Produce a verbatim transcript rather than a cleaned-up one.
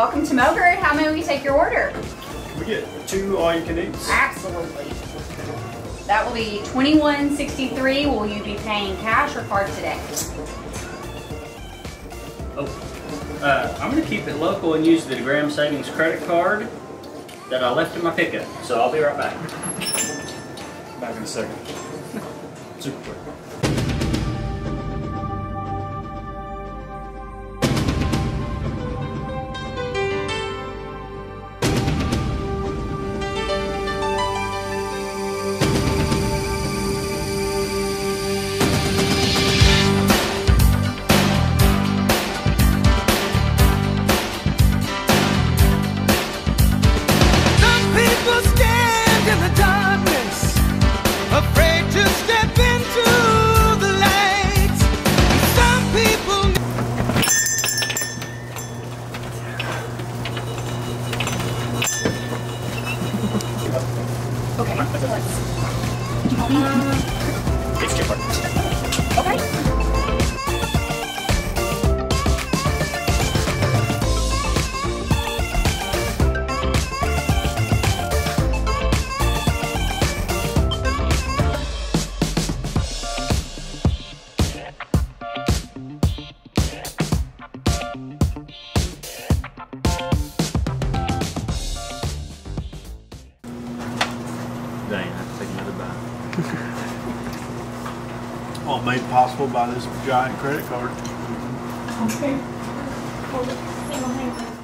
welcome to Moger. How may we take your order? We get two all-you-can-eats. Absolutely. That will be twenty-one sixty-three. Will you be paying cash or card today? Oh, uh, I'm going to keep it local and use the Graham Savings credit card that I left in my pickup. So I'll be right back. Back in a second. Super quick. Okay, let's. It's different. Okay. Dang, I have to take another bite. All made possible by this giant credit card. Okay. Hold it. Single handed.